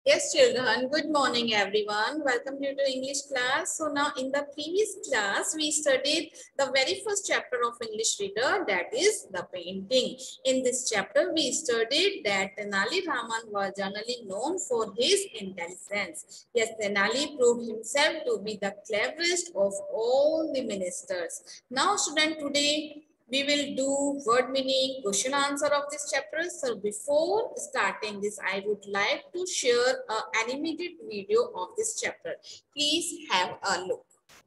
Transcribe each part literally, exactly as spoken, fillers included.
Yes, children. Good morning, everyone. Welcome to your English class. So now in the previous class, we studied the very first chapter of English reader, that is the painting. In this chapter, we studied that Tenali Raman was generally known for his intelligence. Yes, Tenali proved himself to be the cleverest of all the ministers. Now, student, today we will do word meaning, question answer of this chapter. So before starting this, I would like to share an animated video of this chapter. Please have a look.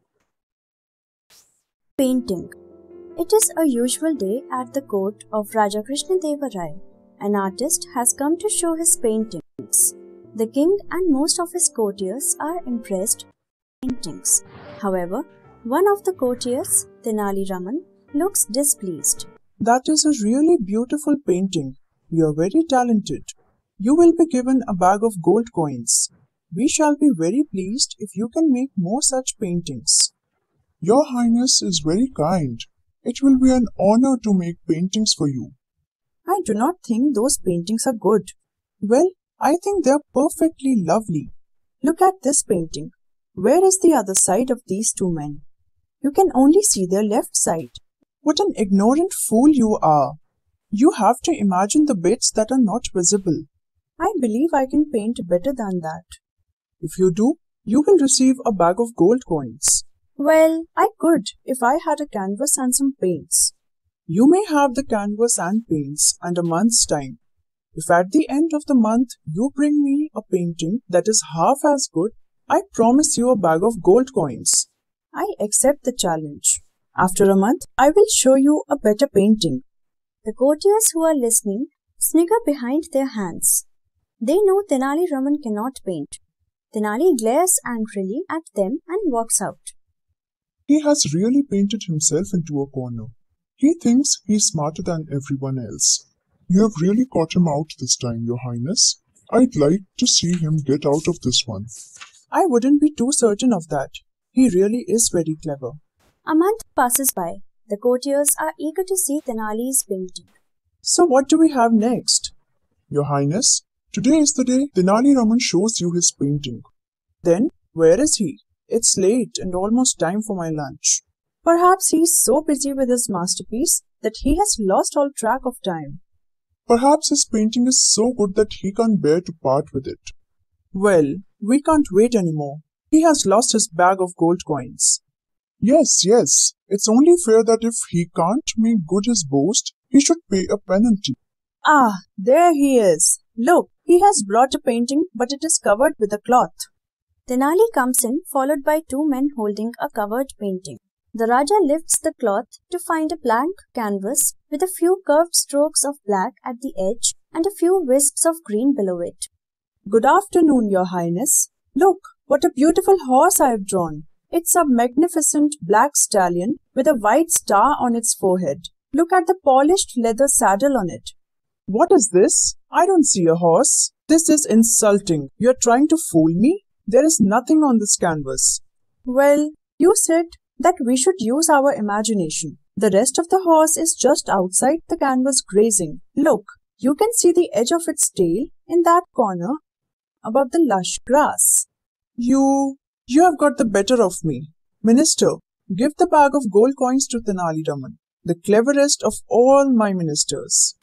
Painting. It is a usual day at the court of Raja Krishnadeva Rai. An artist has come to show his paintings. The king and most of his courtiers are impressed with paintings. However, one of the courtiers, Tenali Raman, looks displeased. That is a really beautiful painting. You are very talented. You will be given a bag of gold coins. We shall be very pleased if you can make more such paintings. Your Highness is very kind. It will be an honor to make paintings for you. I do not think those paintings are good. Well, I think they are perfectly lovely. Look at this painting. Where is the other side of these two men? You can only see their left side. What an ignorant fool you are! You have to imagine the bits that are not visible. I believe I can paint better than that. If you do, you will receive a bag of gold coins. Well, I could if I had a canvas and some paints. You may have the canvas and paints and a month's time. If at the end of the month you bring me a painting that is half as good, I promise you a bag of gold coins. I accept the challenge. After a month, I will show you a better painting. The courtiers who are listening snigger behind their hands. They know Tenali Raman cannot paint. Tenali glares angrily at them and walks out. He has really painted himself into a corner. He thinks he is smarter than everyone else. You have really caught him out this time, Your Highness. I'd like to see him get out of this one. I wouldn't be too certain of that. He really is very clever. A month passes by. The courtiers are eager to see Tenali's painting. So what do we have next? Your Highness, today is the day Tenali Raman shows you his painting. Then, where is he? It's late and almost time for my lunch. Perhaps he is so busy with his masterpiece that he has lost all track of time. Perhaps his painting is so good that he can't bear to part with it. Well, we can't wait anymore. He has lost his bag of gold coins. Yes, yes. It's only fair that if he can't make good his boast, he should pay a penalty. Ah, there he is. Look, he has brought a painting, but it is covered with a cloth. Tenali comes in, followed by two men holding a covered painting. The Raja lifts the cloth to find a blank canvas with a few curved strokes of black at the edge and a few wisps of green below it. Good afternoon, Your Highness. Look, what a beautiful horse I have drawn. It's a magnificent black stallion with a white star on its forehead. Look at the polished leather saddle on it. What is this? I don't see a horse. This is insulting. You're trying to fool me? There is nothing on this canvas. Well, you said that we should use our imagination. The rest of the horse is just outside the canvas grazing. Look, you can see the edge of its tail in that corner above the lush grass. You, you have got the better of me. Minister, give the bag of gold coins to Tenali Raman, the cleverest of all my ministers.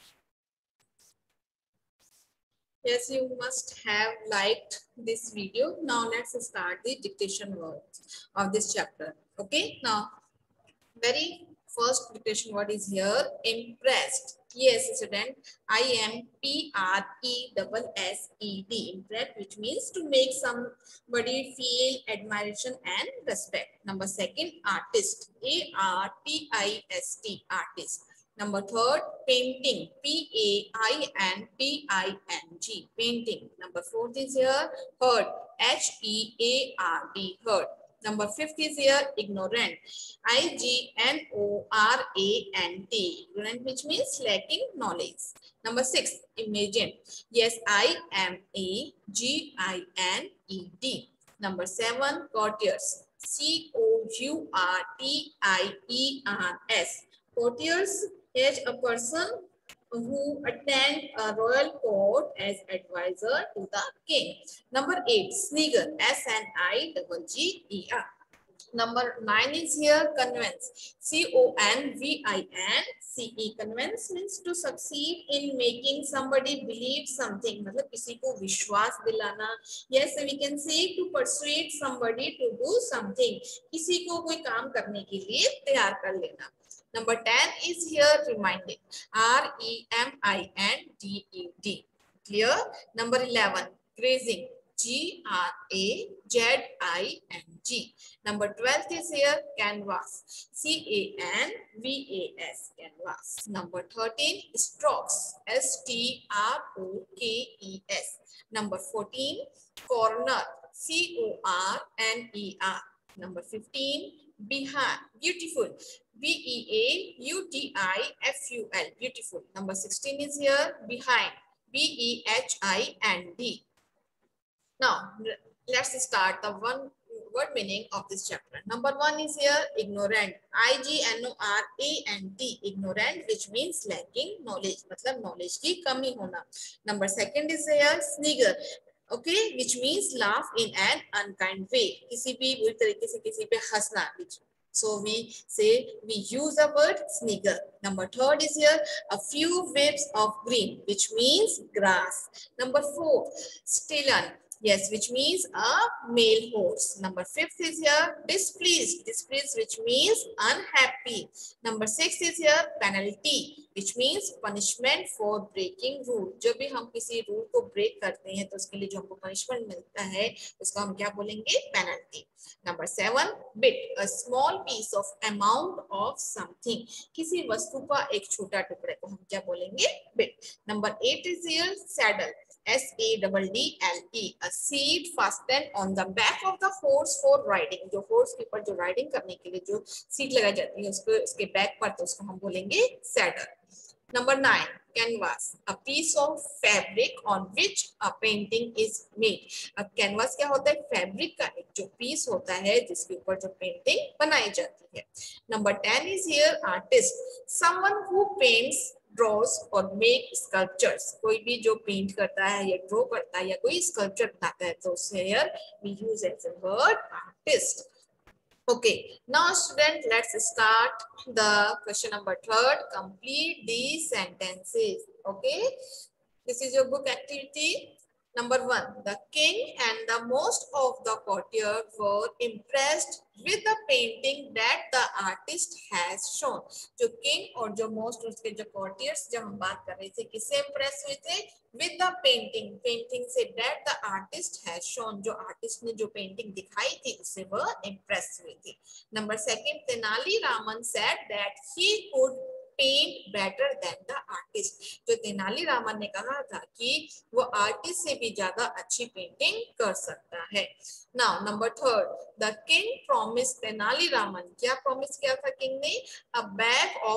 Yes, you must have liked this video. Now let's start the dictation words of this chapter. Okay, now very first dictation word is here, impressed. Yes, student, I am P R E S S E D, impressed, which means to make somebody feel admiration and respect. Number second, artist, A R T I S T, artist. Number third, painting, P A I N T I N G, painting. Number fourth is here, herd, H E A R D, herd. Number fifth is here, ignorant, I G N O R A N T, ignorant, which means lacking knowledge. Number six, imagine, yes, I M A G I N E D. Number seven, courtiers, C O U R T I E R S, courtiers is a person who attend a royal court as advisor to the king. Number eight, snigger, S N I G G E R. Number nine is here, convince, C O N V I N C E. Convince means to succeed in making somebody believe something. मतलब किसी को विश्वास दिलाना. Yes, we can say to persuade somebody to do something. किसी को कोई काम करने के लिए तैयार कर लेना. Number ten is here, reminding, R E M I N D E D. Clear? Number eleven, grazing, G R A Z I N G. Number twelve is here, canvas, C A N V A S, canvas. Number thirteen, strokes, S T R O K E S. Number fourteen, corner, C O R N E R. Number fifteen, behind, beautiful, B E A U T I F U L, beautiful. Number sixteen is here, behind, B E H I N D. Now, let's start the one word meaning of this chapter. Number one is here, ignorant, I G N O R A N T, ignorant, which means lacking knowledge, मतलब knowledge की कमी होना. Number second is here, snigger, okay, which means laugh in an unkind way, किसी भी बुरी तरीके से किसी पे हंसना. So we say, we use the word snigger. Number third is here, a few waves of green, which means grass. Number four, stallion, yes, which means a male horse. Number fifth is here, displeased, displeased, which means unhappy. Number six is here, penalty, which means punishment for breaking rule. जब भी हम किसी rule को break करते हैं तो उसके लिए जो हमको punishment मिलता है उसको हम क्या बोलेंगे, penalty. Number seven, bit, a small piece of amount of something. किसी वस्तु का एक छोटा टुकड़े को हम क्या बोलेंगे, bit. Number eight is here, saddle, S A D D L E, a seat fastened on the back of the horse for riding. जो horse के ऊपर जो riding करने के लिए जो seat लगाई जाती है उसको उसके back पर तो उसको हम बोलेंगे saddle. Number nine, canvas, a piece of fabric on which a painting is made. अब canvas क्या होता है, fabric का एक जो piece होता है जिसके ऊपर जो painting बनाई जाती है. Number ten is here, artist, someone who paints, draws or make sculptures. कोई भी जो paint करता है या draw करता है या कोई sculpture बनाता है तो उसे here we use as a word artist. Okay, now student, let's start the question number third. Complete these sentences. Okay, this is your book activity. Number one, the king and the most of the courtiers were impressed with the painting that the artist has shown. जो king और जो most उसके जो courtiers जब हम बात कर रहे थे किससे impress हुए थे, with the painting, painting से that the artist has shown, जो artist ने जो painting दिखाई थी उससे वह impress हुए थे. Number second, Tenali Raman said that he could paint better than the artist. जो तेनाली रामन ने कहा था कि वो आर्टिस्ट से भी ज्यादा अच्छी पेंटिंग कर सकता है. Now number third, the king promised Tenali Raman, क्या promise किया था king ने, a bag of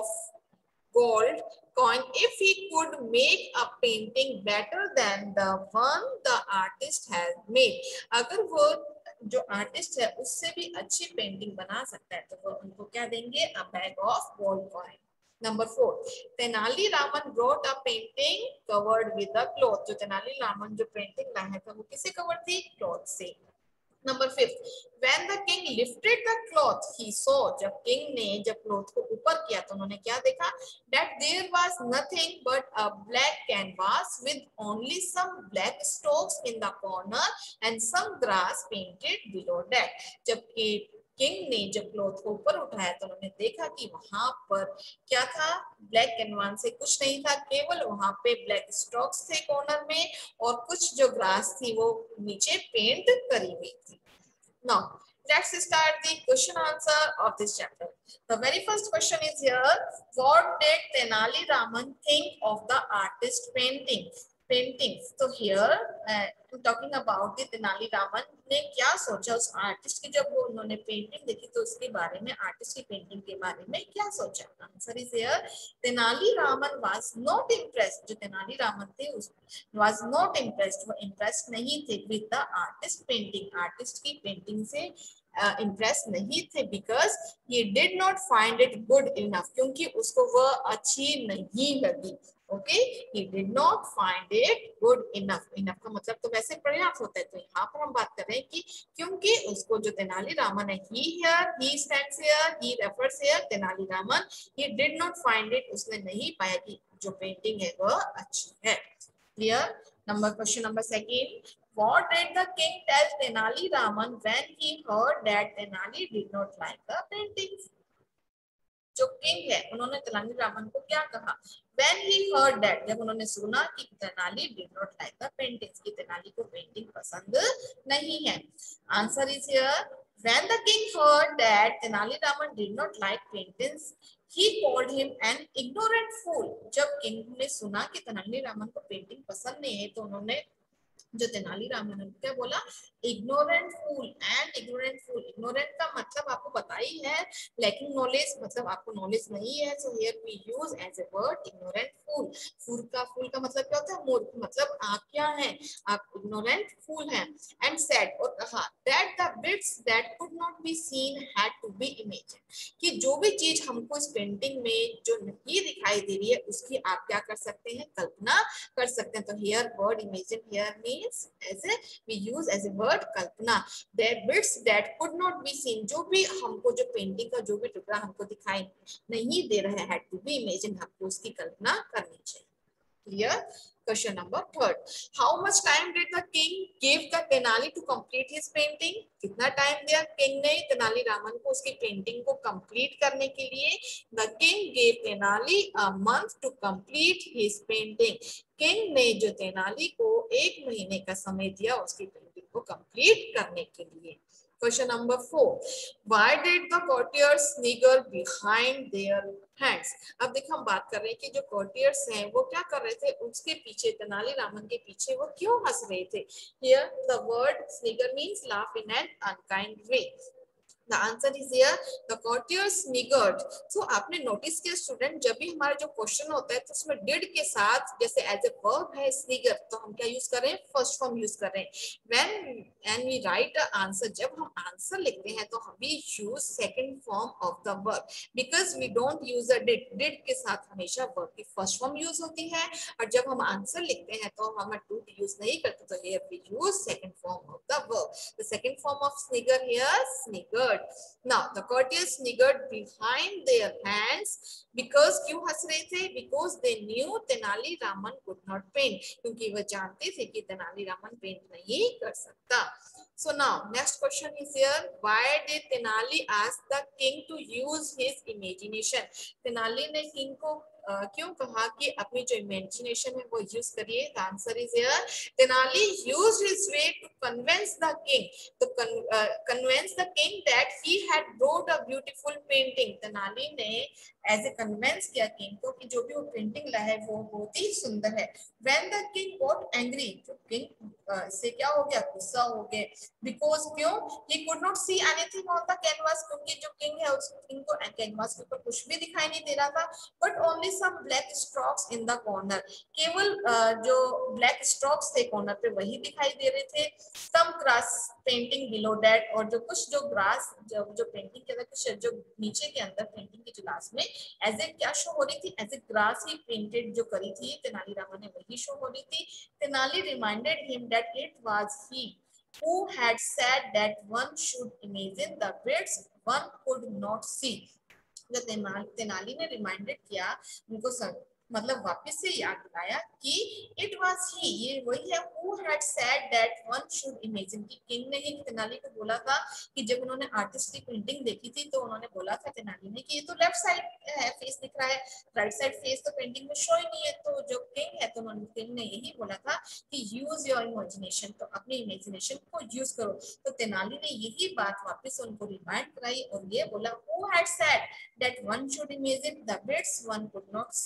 gold coin if he could make a painting better than the one the artist has made. अगर वो जो आर्टिस्ट है उससे भी अच्छी पेंटिंग बना सकता है तो वो उनको क्या देंगे, a bag of gold coin. Number four, Tenali Raman wrote a painting covered with a cloth. जो तेनाली रामन जो पेंटिंग लाया था वो किसे कवर थी, क्लॉथ से. Number fifth, when the king lifted the cloth, he saw, जब king ने जब क्लॉथ को ऊपर किया तो उन्होंने क्या देखा, that there was nothing but a black canvas with only some black stalks in the corner and some grass painted below that. जबकि किंग ने जब क्लॉथ को ऊपर उठाया तो उन्होंने देखा कि वहां पर क्या था, ब्लैक कैनवास से कुछ नहीं था, केवल वहां पे ब्लैक स्टॉक्स थे कॉर्नर में और कुछ जो ग्रास थी वो नीचे पेंट करी हुई थी. Now let's start the question answer of this chapter. The very first question is here, what did Tenali Raman think of the artist painting? Paintings. तो here uh, talking about the Tenali Raman ने क्या सोचा उस artist की, जब वो उन्होंने painting देखी तो उसके बारे में, आर्टिस्ट की पेंटिंग के बारे में क्या सोचा. Answer is here, Tenali Raman was not impressed, जो तेनाली रामन थे उस वाज नॉट इम्प्रेस्ड, वो इम्प्रेस्ड नहीं थे with the artist painting, artist की पेंटिंग से इम्प्रेस uh, नहीं थे, because he did not find it good enough, क्योंकि उसको वह अच्छी नहीं लगी. Okay, he did not find it good enough. enough का मतलब तो वैसे पर्याप्त होता है, तो यहाँ पर हम बात कर रहे हैं कि क्योंकि उसको जो तेनालीरामन है, he here, he stands here, he refers here, Tenali Raman, he did not find it, उसने नहीं पाया कि जो पेंटिंग है वह अच्छी है. Clear? Number question number second, what did the king tell Tenali Raman when he heard that Tenali did not like the paintings? जो किंग है उन्होंने तेनाली रामन को क्या कहा? When he heard that, जब उन्होंने सुना कि Tenali did not like the paintings, कि तेनाली को पेंटिंग पसंद नहीं है. Answer is here. When the king heard that Tenali Raman did not like paintings, he called him an ignorant fool. जब किंग ने सुना कि तेनाली रामन को पेंटिंग पसंद नहीं है, तो उन्होंने जो तेनालीरामन ने क्या बोला? Ignorant fool. And ignorant fool, ignorant का मतलब आपको पता ही है, लैकिंग नॉलेज, मतलब आपको नॉलेज नहीं है. So here we use as a word ignorant fool. Fool का फूल का मतलब क्या होता है? मूर्ख. मतलब आप क्या हैं? आप इग्नोरेंट फूल हैं. एंड सेड, और कहा, that the bits that could not be seen had to be imagine, कि जो भी चीज हमको इस पेंटिंग में जो नहीं दिखाई दे रही है उसकी आप क्या कर सकते हैं? कल्पना कर सकते हैं. तो here word imagine here means as a we use as a word कल्पना. There bits that could not be seen, जो भी हमको जो पेंटिंग का जो भी टुकड़ा हमको दिखाई नहीं दे रहा है, had to be imagined, हमको उसकी कल्पना करनी चाहिए. Clear? Question number third. How much time did the king give the Tenali to complete his painting? कितना टाइम दिया किंग ने तेनालीरामन को उसकी पेंटिंग को कंप्लीट करने के लिए? The king gave Tenali a month to complete his painting. King ने जो तेनाली को एक महीने का समय दिया उसकी पेंटिंग को कंप्लीट करने के लिए. Question number four. Why did the courtiers snigger behind their hands? अब देखो हम बात कर रहे हैं कि जो courtiers हैं वो क्या कर रहे थे? उसके पीछे, तेनालीरामन के पीछे वो क्यों हंस रहे थे? Here the word snigger means laugh in an unkind way. The answer is here. The courtiers sniggered. So आपने नोटिस किया स्टूडेंट, जब भी हमारा जो क्वेश्चन होता है तो उसमें did के साथ जैसे एज ए वर्ब है snigger, तो हम क्या यूज कर रहे हैं? फर्स्ट फॉर्म यूज कर रहे हैं. When and we write a answer, जब हम आंसर लिखते हैं तो हम भी use second form of the verb, because we don't use a did. did के साथ हमेशा वर्ब की फर्स्ट फॉर्म यूज होती है, और जब हम आंसर लिखते हैं तो हम do यूज नहीं करते. तो here we use second form of the verb. The second form of snigger here, sniggered. Now the courtiers sniggered behind their hands because क्यों हंस रहे थे? Because they knew Tenali Raman could not paint, क्योंकि वह जानते थे कि तेनालीरामन पेंट नहीं कर सकता. So now next question is here. Why did Tenali ask the king to use his imagination? Tenali ने किंग को Uh, क्यों कहा कि अपनी जो इमेजिनेशन है वो यूज करिए? The answer is here. Tenali used his way to convince the king, to con, uh, convince the king that he had wrote a beautiful painting. Tenali ने ऐसे कन्विंस किया किंग को कि जो भी वो पेंटिंग ला है वो बहुत ही सुंदर है. When the king got angry, तो किंग uh, से क्या हो गया? गुस्सा हो गए. Because क्यों? He could not see anything on the canvas, क्योंकि जो किंग है उस किंग को कैनवास के ऊपर कुछ भी दिखाई नहीं दे रहा था. But only some black strokes in the corner, केवल uh, जो black strokes थे कॉर्नर पे वही दिखाई दे रहे थे. Some grass painting below that, और जो कुछ जो ग्रास जो जो पेंटिंग के अंदर कुछ जो नीचे के अंदर पेंटिंग की जो लास्ट में एज ए क्या शो हो रही थी? As a grass he painted जो करी थी तेनालीरामन ने वही शो हो रही थी. Tenali reminded him that it was he who had said that one should imagine the bits one could not see. जो तेनाली ने रिमाइंडेड किया उनको सब मतलब वापस से याद दिलाया कि इट वाज ही, ये वही है who had said that one should imagine, कि किंग ने ही तेनाली को बोला था कि जब उन्होंने आर्टिस्ट की पेंटिंग देखी थी तो उन्होंने बोला था तेनाली ने कि ये तो लेफ्ट साइड है फेस दिख रहा है, राइट साइड फेस तो पेंटिंग में शो ही नहीं है. तो जो किंग है तो उन्होंने किंग ने यही बोला था कि यूज योर इमेजिनेशन, तो अपनी इमेजिनेशन को यूज करो. तो तेनाली ने यही बात वापस उनको रिमाइंड कराई और ये बोला who had said that one should imagine the bits one could not see,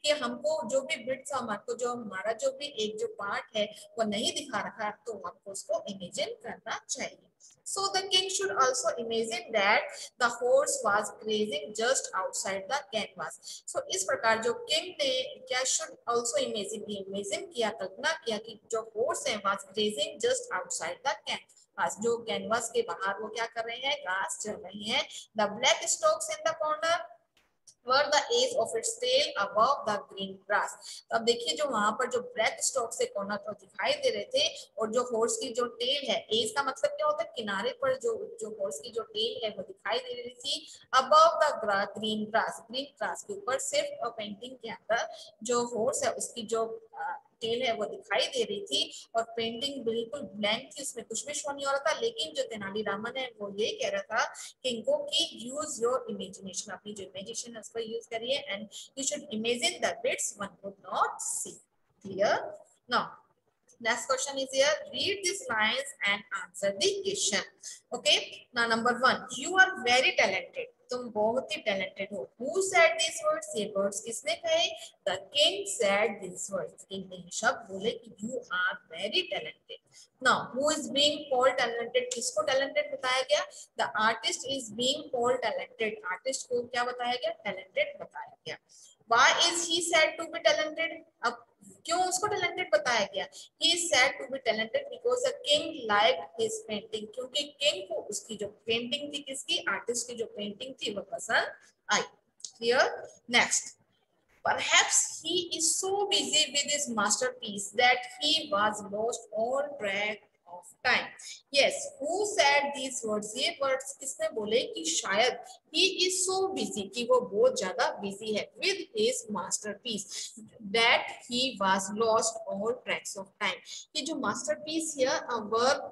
कि हमको जो भी बिट्स हमको जो हमारा जो भी एक जो पार्ट है वो नहीं दिखा रखा तो हमको उसको इमेजिन करना चाहिए. So the king should also imagine that the horse was grazing just outside the canvas. So इस प्रकार जो king ने क्या should also imagine imagine किया कल्पना किया कि जो horse है was grazing just outside the canvas. जो कैनवास के बाहर वो क्या कर रहे हैं, घास चल रही हैं. The black stalks in the corner were the edge of its tail above the green grass. तो अब देखिए जो वहां पर जो ब्लैक स्टॉक से कॉर्नर पर दिखाई दे रहे थे और जो हॉर्स की जो टेल है, एज का मतलब क्या होता है, किनारे पर जो जो हॉर्स की जो टेल है वो दिखाई दे रही थी above the green grass. Green grass के ऊपर सिर्फ पेंटिंग के अंदर जो हॉर्स है उसकी जो टेल है वो दिखाई दे रही थी और पेंटिंग बिल्कुल ब्लैंक थी, उसमें कुछ भी शो नहीं हो रहा था. लेकिन जो तेनालीरामन है वो ये कह रहा था कि इनको की यूज योर इमेजिनेशन, अपनी जो इमेजिनेशन है उसको यूज करिए and you should imagine the bits one could not see. Clear? Now next question is here, read these lines and answer the question. Okay, now number one, you are very talented. तुम बहुत ही talented हो. Who said these words? ये words किसने कहे? The king said these words. king ने शब्द बोले कि you are very talented. Now who is being called talented? किसको talented बताया गया? The artist is being called talented. artist को क्या बताया गया? talented बताया गया. Why is he said to be talented? अब क्यों उसको talented बताया गया? He is said to be talented because the king liked his painting. क्योंकि king को उसकी जो पेंटिंग थी, किसकी, आर्टिस्ट की जो पेंटिंग थी वो पसंद आई. Clear? Next. Perhaps he is so busy with his masterpiece that he was lost all track of time. Yes, who said these words? ये words किसने बोले कि शायद he is so busy कि वो बहुत ज्यादा busy है with his masterpiece that he was lost all tracks of time. ये जो masterpiece here a work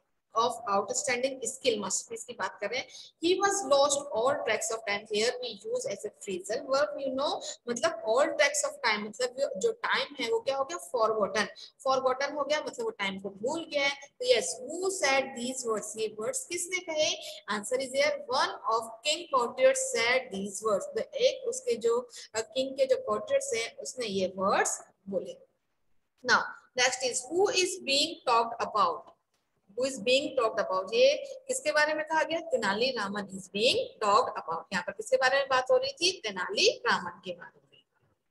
of outstanding skill, masterpiece की बात कर रहे हैं. He was lost all tracks of time. Here we use as a phrasal verb, you know, मतलब all tracks of time मतलब जो time है वो क्या हो गया, forgotten. Forgotten हो गया मतलब वो time को भूल गया है. तो yes, who said these words? ये words किसने कहे? Answer is here, one of king courtiers said these words. तो एक उसके जो king के जो courtiers हैं उसने ये words बोले. Now next is who is being talked about. Who is being talked about? ये किसके बारे में कहा गया? Tenali Raman is being talked about. यहाँ पर किसके बारे में बात हो रही थी? तेनाली रामन के बारे में.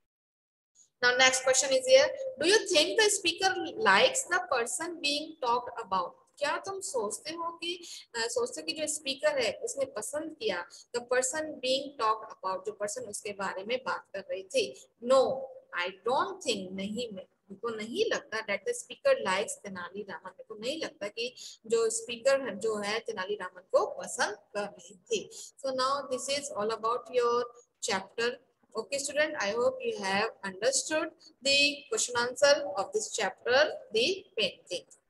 Now next question is here. Do you think the speaker likes the person being talked about? क्या तुम सोचते हो कि सोचते कि जो स्पीकर है उसने पसंद किया the person being talked about, जो पर्सन उसके बारे में बात कर रही थी? No, I don't think. नहीं, को नहीं लगता that the speaker likes Tenali Raman. को नहीं लगता कि जो स्पीकर जो है तेनाली रामन को पसंद कर रही थी. So now this is all about your chapter. Okay student, I hope you have understood the question answer of this chapter, the painting.